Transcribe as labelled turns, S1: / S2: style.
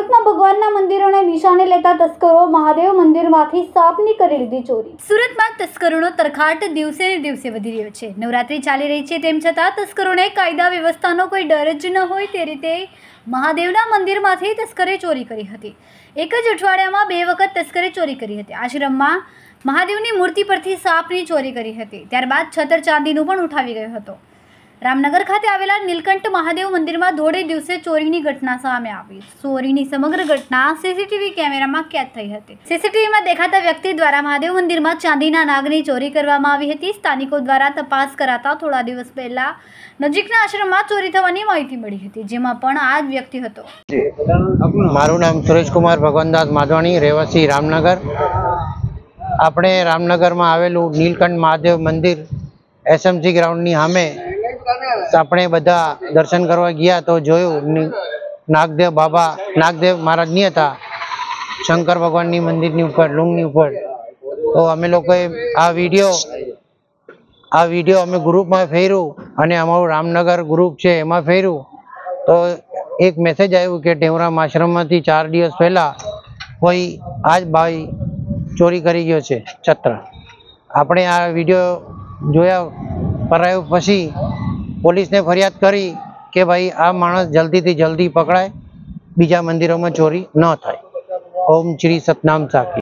S1: સુરતમાં ભગવાનના મંદિરોને નિશાને લેતા તસ્કરો મહાદેવ મંદિરમાંથી સાપની કરી લીધી ચોરી। સુરતમાં તસ્કરોનો તરખાટ દિવસે ને દિવસે વધી રહ્યો છે। નવરાત્રી ચાલી રહી છે તેમ છતાં તસ્કરોને કાયદા વ્યવસ્થાનો કોઈ ડર જ ન હોય તે રીતે મહાદેવના મંદિરમાંથી તસ્કરે ચોરી કરી હતી। એક જ અઠવાડિયામાં 2 વખત તસ્કરે ચોરી કરી હતી। આશ્રમમાં મહાદેવની મૂર્તિ પરથી સાપની ચોરી કરી હતી। ત્યારબાદ છત્ર ચાંદીનું પણ ઉઠાવી ગયો હતો। રામનગર ખાતે આવેલા નીલકંઠ મહાદેવ મંદિરમાં ધોળે દિવસે ચોરીની ઘટના સામે આવી। ચોરીની સમગ્ર ઘટના સીસીટીવી કેમેરામાં કેદ થઈ હતી। સીસીટીવીમાં દેખાતા વ્યક્તિ દ્વારા મહાદેવ મંદિરમાં ચાંદીના નાગની ચોરી કરવામાં આવી હતી। સ્થાનિકો દ્વારા તપાસ કરાતા થોડા દિવસ પહેલા નજીકના આશ્રમમાં ચોરી થવાની માહિતી મળી હતી, જેમાં પણ આ જ વ્યક્તિ હતો।
S2: મારું નામ સુરેશ કુમાર ભગવાનદાસ માધવાણી, રહેવાસી રામનગર। આપણે રામનગરમાં આવેલું નીલકંઠ મહાદેવ મંદિર એસએમસી ગ્રાઉન્ડની સામે આપણે બધા દર્શન કરવા ગયા તો જોયું નાગદેવ મહારાજની હતા, શંકર ભગવાનની મંદિરની ઉપર લુંગની ઉપર। તો અમે લોકોએ આ વિડીયો અમે ગ્રુપમાં ફેર્યું અને અમારું રામનગર ગ્રુપ છે એમાં ફેર્યું તો એક મેસેજ આવ્યું કે ટેવરામ આશ્રમમાંથી 4 દિવસ પહેલા કોઈ આજ ભાઈ ચોરી કરી ગયો છે છત્ર। આપણે આ વિડીયો જોયા પરાયો પછી પોલીસને ફરિયાદ કરી કે ભાઈ આ માણસ જલ્દીથી જલ્દી પકડાય, બીજા મંદિરોમાં ચોરી ન થાય। ઓમ શ્રી સતનામ સાખી।